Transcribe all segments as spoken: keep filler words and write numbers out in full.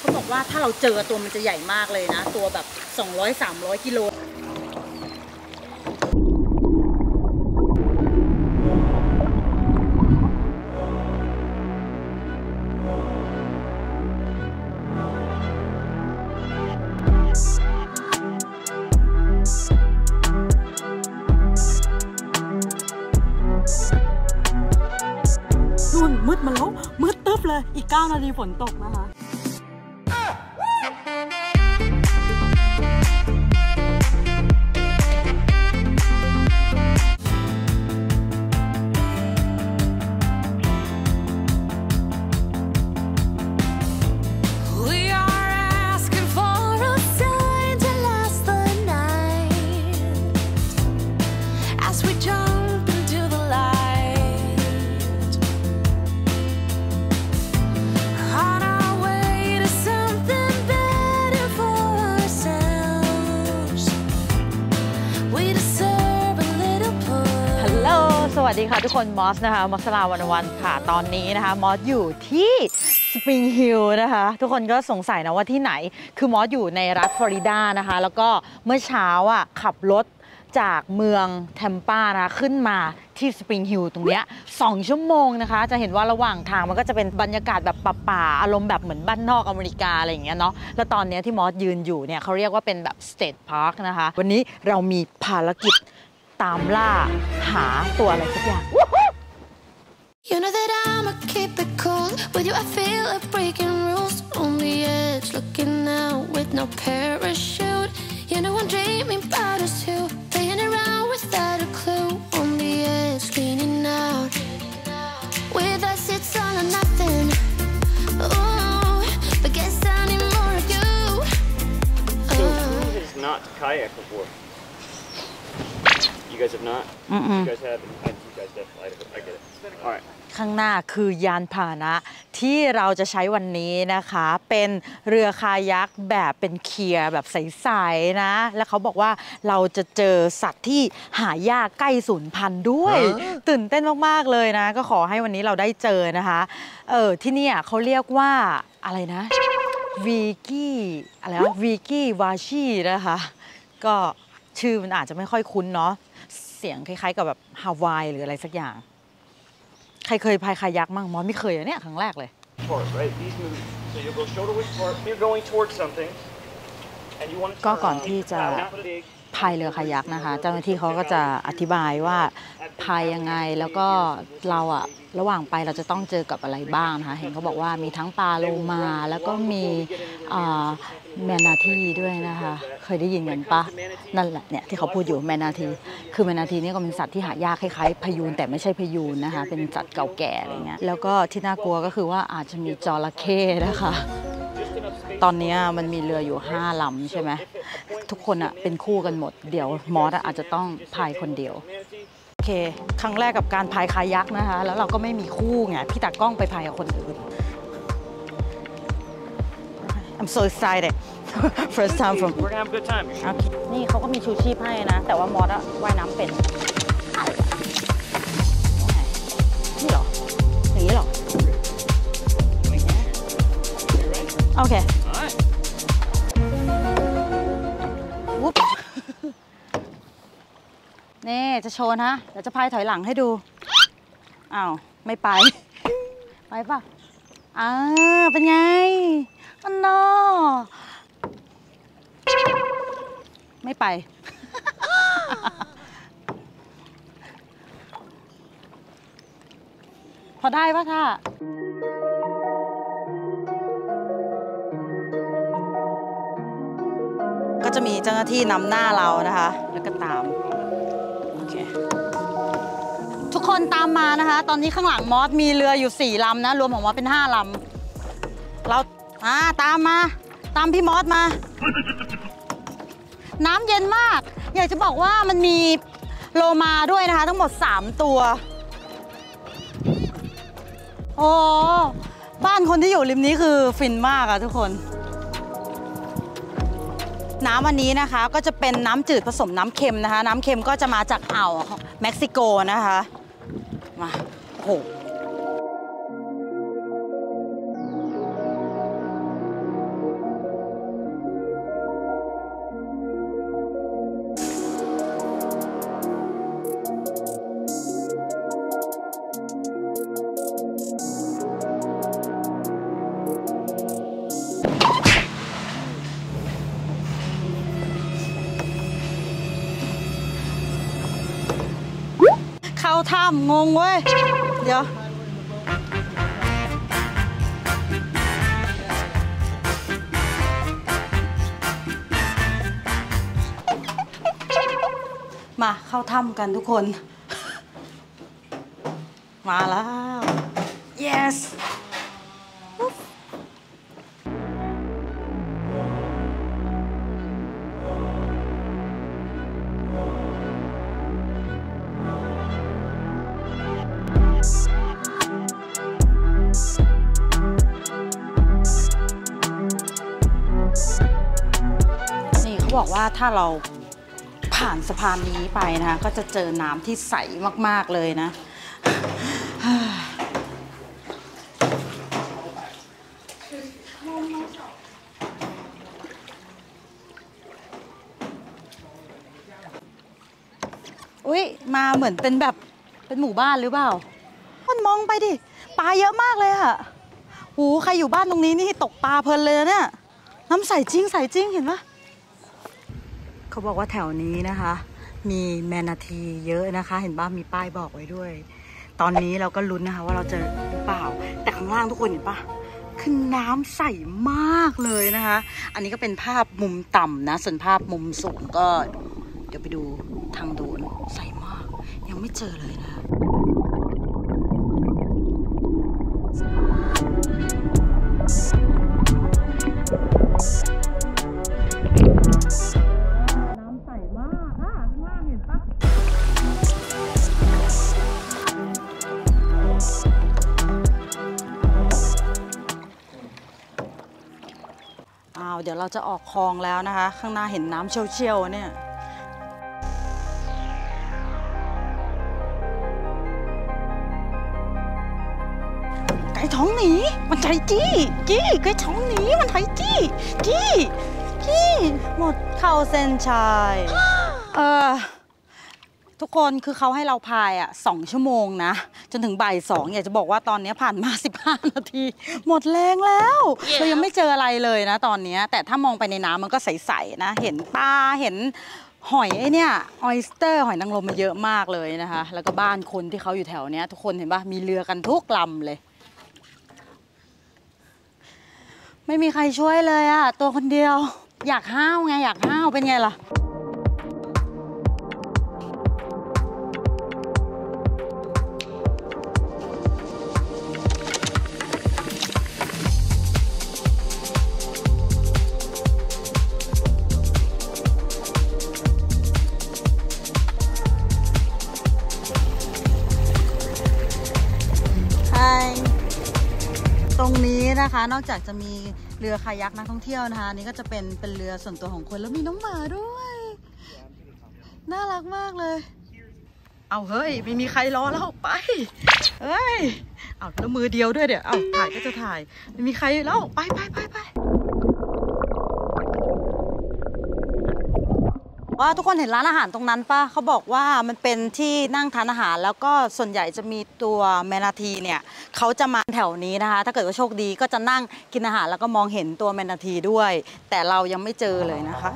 เขาบอกว่าถ้าเราเจอตัวมันจะใหญ่มากเลยนะตัวแบบสองร้อย สามร้อยกิโลนู่นมืดมาแล้วมืดตึ๊บเลยอีกเก้านาทีฝนตกนะคะสวัสดีค่ะทุกคนมอสนะคะมอสลาวันวันค่ะตอนนี้นะคะมอสอยู่ที่สปริงฮิลล์นะคะทุกคนก็สงสัยนะว่าที่ไหนคือมอสอยู่ในรัฐฟลอริดานะคะแล้วก็เมื่อเช้าอ่ะขับรถจากเมืองแทมปานะขึ้นมาที่สปริงฮิลล์ตรงเนี้ยสองชั่วโมงนะคะจะเห็นว่าระหว่างทางมันก็จะเป็นบรรยากาศแบบป่าๆอารมณ์แบบเหมือนบ้านนอกอเมริกาอะไรอย่างเงี้ยเนาะแล้วตอนนี้ที่มอสยืนอยู่เนี่ยเขาเรียกว่าเป็นแบบสเตทพาร์คนะคะวันนี้เรามีภารกิจตามล่าหาตัวอะไรสักอย่าง You know that I'ma keep it cool with you. I feel like breaking rules on the edge, looking out with no parachute. You know I'm dreaming about us too, playing around without a clue. On the edge, leaning out. With us, it's all or nothing. Ooh, but guess I need more of you. So who has not kayaked before? You guys have not? Mm-mm. You guys have? I, you guys definitely. I get it. All right. ข้างหน้าคือยานพาหนะที่เราจะใช้วันนี้นะคะเป็นเรือคายักแบบเป็นเคียร์แบบใสๆนะแล้วเขาบอกว่าเราจะเจอสัตว์ที่หายากใกล้สูญพันธุ์ด้วยตื่นเต้นมากๆเลยนะก็ขอให้วันนี้เราได้เจอนะคะเออที่นี่เขาเรียกว่าอะไรนะวีกี้อะไรนะวีกี้วาชีนะคะก็ชื่อมันอาจจะไม่ค่อยคุ้นเนาะเสียงคล้ายๆกับแบบฮาวายหรืออะไรสักอย่างใครเคยพายคายักมั่งมอสไม่เคยอะเนี่ยครั้งแรกเลยก็ก่อนที่จะพายเรือคายักนะคะเจ้าหน้าที่เขาก็จะอธิบายว่าพายยังไงแล้วก็เราอะระหว่างไปเราจะต้องเจอกับอะไรบ้างนะคะเห็นเขาบอกว่ามีทั้งปลาโลมาแล้วก็มีแมนนาทีด้วยนะคะเคยได้ยินกันปะนั่นแหละเนี่ยที่เขาพูดอยู่แมนนาทีคือแมนนาทีนี่ก็เป็นสัตว์ที่หายากคล้ายๆพยูนแต่ไม่ใช่พยูนนะคะเป็นสัตว์เก่าแก่อะไรเงี้ยแล้วก็ที่น่ากลัวก็คือว่าอาจจะมีจระเข้นะคะตอนนี้มันมีเรืออยู่ห้าลำใช่ไหมทุกคนอะเป็นคู่กันหมดเดี๋ยวมอสอาจจะต้องพายคนเดียวโอเคครั้งแรกกับการพายคายักนะคะแล้วเราก็ไม่มีคู่ไงพี่ตากล้องไปพายกับคนอื่น I'm so excited first time from We're gonna have a good time นี่เขาก็มีชูชีพให้นะแต่ว่ามอสอะว่ายน้ำเป็นนี่หรออย่างนี้หรอโอเควุ๊บนี่จะโชว์นะเดี๋ยวจะพายถอยหลังให้ดูอ้าวไม่ไปไปป่ะอ่าเป็นไงอันนอไม่ไปพอได้ป่ะท่าก็จะมีเจ้าหน้าที่นำหน้าเรานะคะแล้วก็ตามโอเคทุกคนตามมานะคะตอนนี้ข้างหลังมอสมีเรืออยู่สี่ลำนะรวมของมอสเป็นห้าลำเราอ่าตามมาตามพี่มอสมาน้ำเย็นมากอยากจะบอกว่ามันมีโลมาด้วยนะคะทั้งหมดสามตัวโอ้บ้านคนที่อยู่ริมนี้คือฟินมากอะทุกคนน้ำวันนี้นะคะก็จะเป็นน้ำจืดผสมน้ำเค็มนะคะน้ำเค็มก็จะมาจากอ่าวเม็กซิโกนะคะมาโอ้โห โามงงเว้ยเดี๋ยวมาเข้าถ้ำกันทุกคน มาแล้ว yes นี่เขาบอกว่าถ้าเราผ่านสะพานนี้ไปนะก็จะเจอน้ำที่ใสมากๆเลยนะอุ๊ยมาเหมือนเป็นแบบเป็นหมู่บ้านหรือเปล่ามันมองไปดิปลาเยอะมากเลยอะโหใครอยู่บ้านตรงนี้นี่ตกปลาเพลินเลยเนี่ยน้ำใสจริงใสจริงเห็นปะเขาบอกว่าแถวนี้นะคะมีแมนาทีเยอะนะคะเห็นป่ะมีป้ายบอกไว้ด้วยตอนนี้เราก็ลุ้นนะคะว่าเราจะหรือเปล่าแต่ข้างล่างทุกคนเห็นป่ะคือน้ำใสมากเลยนะคะอันนี้ก็เป็นภาพมุมต่ำนะส่วนภาพมุมสูงก็เดี๋ยวไปดูทางโดนใสมากยังไม่เจอเลยนะน้ำใสมากอ่ะข้างล่างเห็นปะอ้าวเดี๋ยวเราจะออกคลองแล้วนะคะข้างหน้าเห็นน้ำเชี่ยวๆเนี่ยไก่ท้องหนีมันไถจี้จี้ไก่ท้องหนีมันไถจี้จี้จี้หมดเข้าเส้นชัยเออทุกคนคือเขาให้เราพายอ่ะสองชั่วโมงนะจนถึงบ่ายสองอยากจะบอกว่าตอนนี้ผ่านมาสิบห้านาทีหมดแรงแล้ว yeah. เรายังไม่เจออะไรเลยนะตอนนี้แต่ถ้ามองไปในน้ำมันก็ใสๆนะเห็นปลาเห็นหอยไอเนี่ยออยสเตอร์หอยนางรมมันเยอะมากเลยนะคะแล้วก็บ้านคนที่เขาอยู่แถวเนี้ยทุกคนเห็นปะมีเรือกันทุกลำเลยไม่มีใครช่วยเลยอะตัวคนเดียวอยากห้าวไงอยากห้าวเป็นไงล่ะตรงนี้นะคะนอกจากจะมีเรือคายักนักท่องเที่ยวนะคะนี่ก็จะเป็นเป็นเรือส่วนตัวของคนแล้วมีน้องหมาด้วยน่ารักมากเลยเอาเฮ้ยไม่มีใครรอแล้วไปเฮ้ยเอาแล้วมือเดียวด้วยเดี๋ยวเอาถ่ายก็จะถ่ายไม่มีใครแล้วไปไปไปไปว่าทุกคนเห็นร้านอาหารตรงนั้นป่ะเขาบอกว่ามันเป็นที่นั่งทานอาหารแล้วก็ส่วนใหญ่จะมีตัวแมนาทีเนี่ยเขาจะมาแถวนี้นะคะถ้าเกิดว่าโชคดีก็จะนั่งกินอาหารแล้วก็มองเห็นตัวแมนาทีด้วยแต่เรายังไม่เจอเลยนะคะ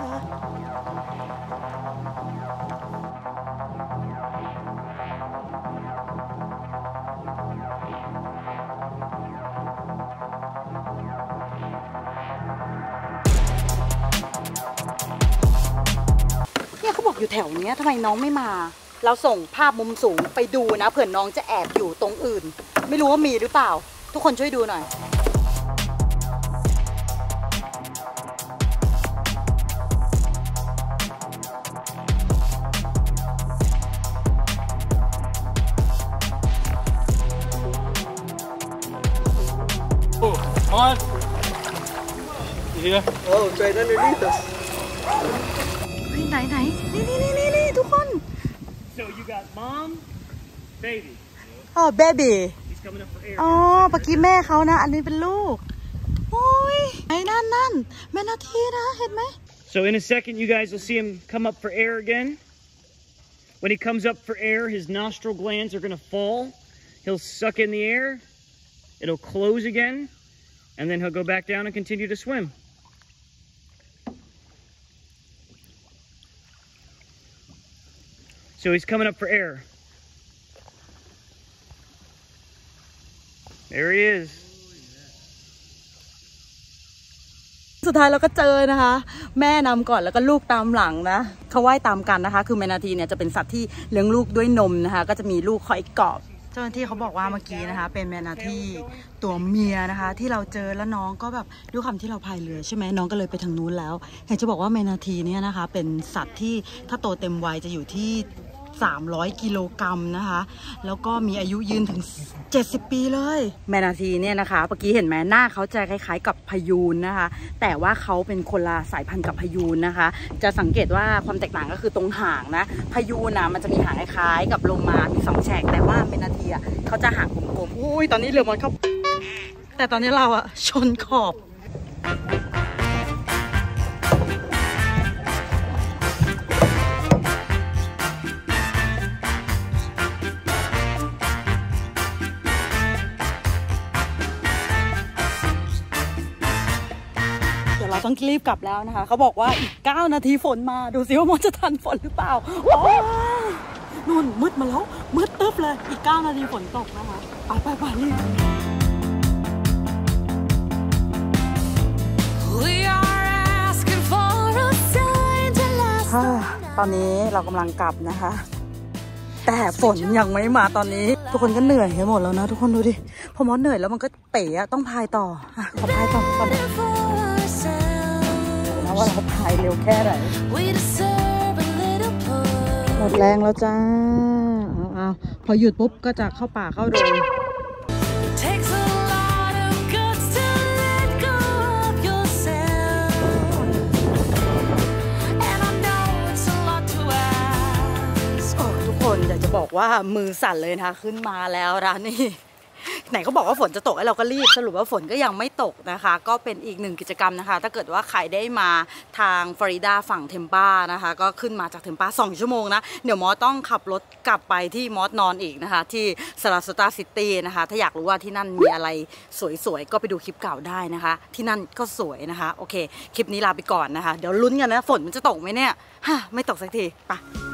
เขาบอกอยู่แถวนี้ทำไมน้องไม่มาเราส่งภาพมุมสูงไปดูนะเผื่อน้องจะแอบอยู่ตรงอื่นไม่รู้ว่ามีหรือเปล่าทุกคนช่วยดูหน่อยโอ้ on yeah oh it's right underneath us ไหนไหนนี่นี่นี่นี่ทุกคน so you got mom baby อ๋อ baby อ๋อเมื่อกี้แม่เขานะอันนี้เป็นลูกโอ้ยไอ้นั่นนั่นแม่นาทีนะเห็นไหม so in a second you guys will see him come up for air again when he comes up for air his nostril glands are going to fall he'll suck in the air it'll close again and then he'll go back down and continue to swim so he's coming up for air There he is. สุดท้ายเราก็เจอนะคะแม่นำก่อนแล้วก็ลูกตามหลังนะเขาว่ายตามกันนะคะคือแมนาทีเนี่ยจะเป็นสัตว์ที่เลี้ยงลูกด้วยนมนะคะก็จะมีลูกคอยเกาะเจ้าหน้าที่เขาบอกว่าเมื่อกี้นะคะเป็นแมนาทีตัวเมียนะคะที่เราเจอแล้วน้องก็แบบด้วยความที่เราพายเรือใช่ไหมน้องก็เลยไปทางนู้นแล้วอยากจะบอกว่าแมนาทีเนี่ยนะคะเป็นสัตว์ที่ถ้าโตเต็มวัยจะอยู่ที่สามร้อยกิโลกรัมนะคะแล้วก็มีอายุยืนถึงเจ็ดสิบปีเลยแมนาทีเนี่ยนะคะเมื่อกี้เห็นไหมหน้าเขาจะคล้ายๆกับพยูนนะคะแต่ว่าเขาเป็นคนละสายพันธุ์กับพยูนนะคะจะสังเกตว่าความแตกต่างก็คือตรงหางนะพยูนนะมันจะมีหางคล้ายๆกับโลมามีสองแฉกแต่ว่าแมนาทีอ่ะเขาจะหางกลมๆอุ้ยตอนนี้เรือมันเข้าแต่ตอนนี้เราอ่ะชนขอบเราต้องรีบกลับแล้วนะคะเขาบอกว่าอีกเก้านาทีฝนมาดูสิว่ามอจะทันฝนหรือเปล่าโอ้นู่นมืดมาแล้วมืดตึ๊บเลยอีกเก้านาทีฝนตกนะคะไปไปไปรีบตอนนี้เรากำลังกลับนะคะแต่ฝนยังไม่มาตอนนี้ทุกคนก็เหนื่อยกันหมดแล้วนะทุกคนดูดิพอมอสเหนื่อยแล้วมันก็เป๋อะต้องพายต่ออ่ะขอพายต่อก่อนว่าเราพายเร็วแค่ไหนหมดแรงแล้วจ้าเอาเอาพอหยุดปุ๊บก็จะเข้าป่าเข้าโรงทุกคนอยากจะบอกว่ามือสั่นเลยนะคะขึ้นมาแล้วร้านนี้ไหนก็บอกว่าฝนจะตกไอ้เราก็รีบสรุปว่าฝนก็ยังไม่ตกนะคะก็เป็นอีกหนึ่งกิจกรรมนะคะถ้าเกิดว่าใครได้มาทางฟลอริดาฝั่งเทมปานะคะก็ขึ้นมาจากเทมปาสองชั่วโมงนะเดี๋ยวมอสต้องขับรถกลับไปที่มอสนอนอีกนะคะที่ซาราโซตาซิตี้นะคะถ้าอยากรู้ว่าที่นั่นมีอะไรสวยๆก็ไปดูคลิปเก่าได้นะคะที่นั่นก็สวยนะคะโอเคคลิปนี้ลาไปก่อนนะคะเดี๋ยวลุ้นกันนะฝนมันจะตกไหมเนี่ยฮะไม่ตกสักทีไป